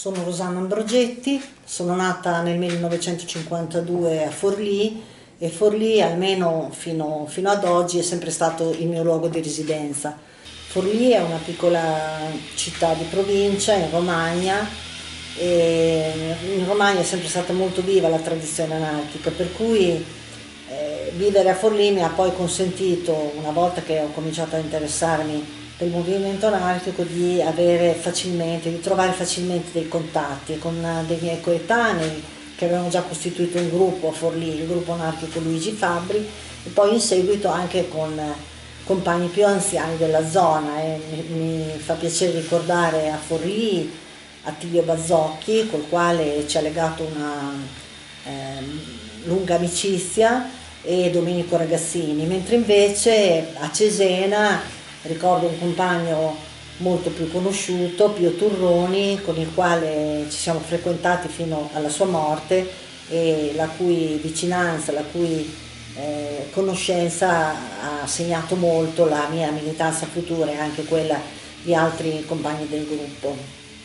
Sono Rosanna Ambrogetti, sono nata nel 1952 a Forlì e Forlì almeno fino ad oggi è sempre stato il mio luogo di residenza. Forlì è una piccola città di provincia in Romagna e in Romagna è sempre stata molto viva la tradizione anarchica, per cui vivere a Forlì mi ha poi consentito, una volta che ho cominciato a interessarmi del movimento anarchico, di trovare facilmente dei contatti con dei miei coetanei che avevano già costituito un gruppo a Forlì, il gruppo anarchico Luigi Fabbri, e poi in seguito anche con compagni più anziani della zona. E mi fa piacere ricordare a Forlì Attilio Bazzocchi, col quale ci ha legato una lunga amicizia, e Domenico Ragazzini, mentre invece a Cesena ricordo un compagno molto più conosciuto, Pio Turroni, con il quale ci siamo frequentati fino alla sua morte e la cui vicinanza, la cui conoscenza ha segnato molto la mia militanza futura e anche quella di altri compagni del gruppo.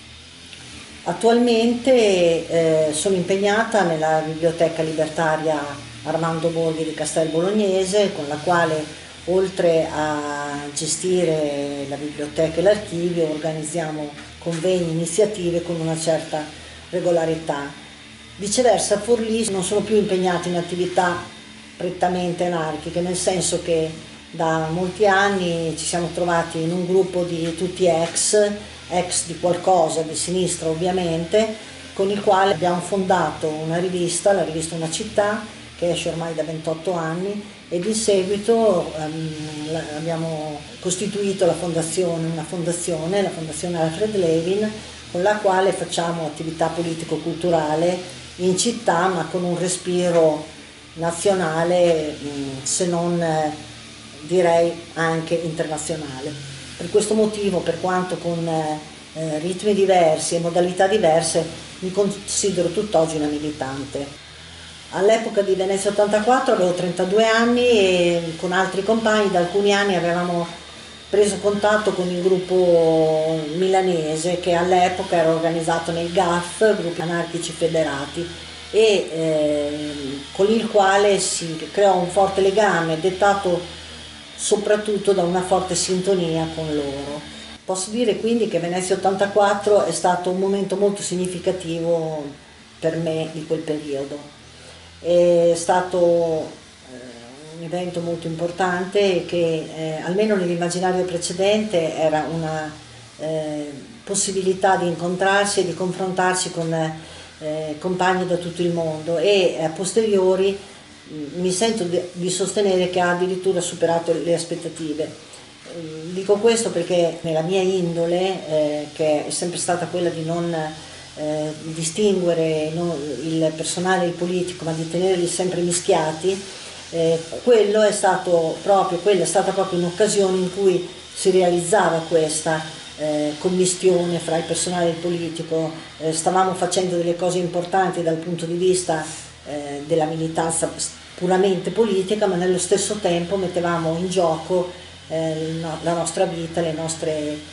Attualmente sono impegnata nella Biblioteca Libertaria Armando Borghi di Castel Bolognese, con la quale, oltre a gestire la biblioteca e l'archivio, organizziamo convegni, iniziative con una certa regolarità. Viceversa, a Forlì non sono più impegnata in attività prettamente anarchiche, nel senso che da molti anni ci siamo trovati in un gruppo di tutti ex di qualcosa, di sinistra ovviamente, con il quale abbiamo fondato una rivista, la rivista Una Città, che esce ormai da 28 anni, ed in seguito abbiamo costituito una fondazione, la Fondazione Alfred Levin, con la quale facciamo attività politico-culturale in città, ma con un respiro nazionale, se non direi anche internazionale. Per questo motivo, per quanto con ritmi diversi e modalità diverse, mi considero tutt'oggi una militante. All'epoca di Venezia 84 avevo 32 anni e con altri compagni da alcuni anni avevamo preso contatto con il gruppo milanese, che all'epoca era organizzato nei GAF, Gruppi Anarchici Federati, e con il quale si creò un forte legame, dettato soprattutto da una forte sintonia con loro. Posso dire quindi che Venezia 84 è stato un momento molto significativo per me di quel periodo. È stato un evento molto importante che almeno nell'immaginario precedente era una possibilità di incontrarsi e di confrontarsi con compagni da tutto il mondo, e a posteriori mi sento di sostenere che ha addirittura superato le aspettative. Dico questo perché nella mia indole, che è sempre stata quella di non distinguere il personale e il politico, ma di tenerli sempre mischiati, quella è stata proprio un'occasione in cui si realizzava questa commistione fra il personale e il politico. Stavamo facendo delle cose importanti dal punto di vista della militanza puramente politica, ma nello stesso tempo mettevamo in gioco la nostra vita, le nostre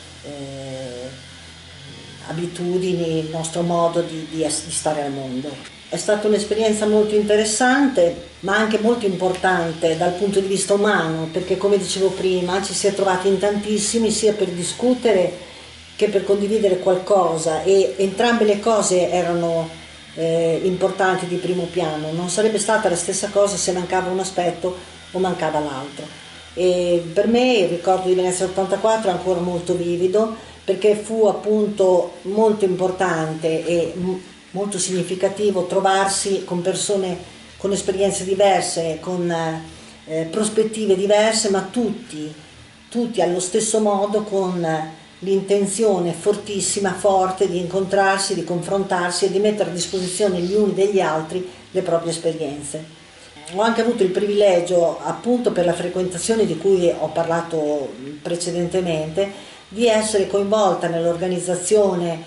abitudini, il nostro modo di stare al mondo. È stata un'esperienza molto interessante, ma anche molto importante dal punto di vista umano, perché, come dicevo prima, ci si è trovati in tantissimi, sia per discutere che per condividere qualcosa, e entrambe le cose erano importanti, di primo piano. Non sarebbe stata la stessa cosa se mancava un aspetto o mancava l'altro. E per me il ricordo di Venezia 84 è ancora molto vivido, perché fu appunto molto importante e molto significativo trovarsi con persone con esperienze diverse, con prospettive diverse, ma tutti allo stesso modo con l'intenzione fortissima, forte, di incontrarsi, di confrontarsi e di mettere a disposizione gli uni degli altri le proprie esperienze. Ho anche avuto il privilegio, appunto per la frequentazione di cui ho parlato precedentemente, di essere coinvolta nell'organizzazione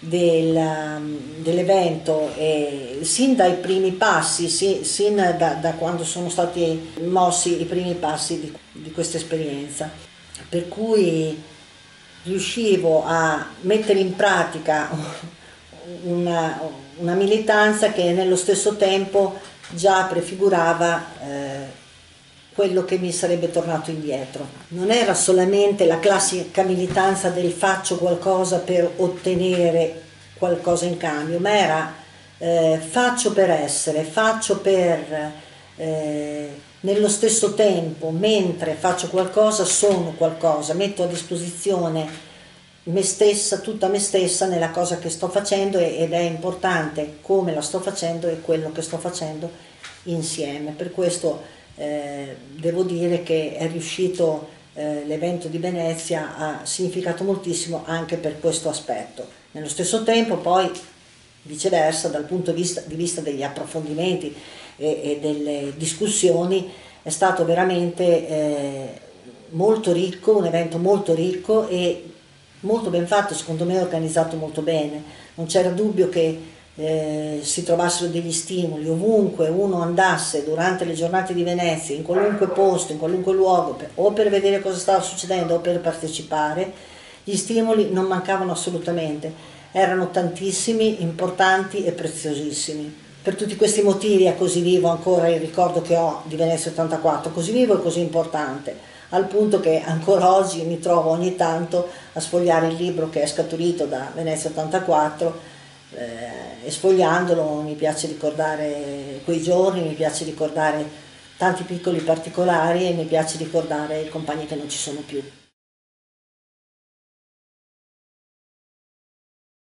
dell'evento sin dai primi passi, sin da quando sono stati mossi i primi passi di questa esperienza. Per cui riuscivo a mettere in pratica una militanza che nello stesso tempo già prefigurava quello che mi sarebbe tornato indietro. Non era solamente la classica militanza del faccio qualcosa per ottenere qualcosa in cambio, ma era faccio per essere, faccio per nello stesso tempo, mentre faccio qualcosa, sono qualcosa, metto a disposizione me stessa, tutta me stessa nella cosa che sto facendo, ed è importante come la sto facendo e quello che sto facendo insieme. Per questo devo dire che è riuscito l'evento di Venezia, ha significato moltissimo anche per questo aspetto. Nello stesso tempo poi viceversa, dal punto di vista degli approfondimenti e delle discussioni, è stato veramente molto ricco, un evento molto ricco e molto ben fatto, secondo me organizzato molto bene. Non c'era dubbio che si trovassero degli stimoli ovunque uno andasse durante le giornate di Venezia, in qualunque posto, in qualunque luogo, o per vedere cosa stava succedendo o per partecipare. Gli stimoli non mancavano assolutamente, erano tantissimi, importanti e preziosissimi. Per tutti questi motivi è così vivo ancora il ricordo che ho di Venezia 84, così vivo e così importante, al punto che ancora oggi mi trovo ogni tanto a sfogliare il libro che è scaturito da Venezia 84 e sfogliandolo mi piace ricordare quei giorni, mi piace ricordare tanti piccoli particolari e mi piace ricordare i compagni che non ci sono più.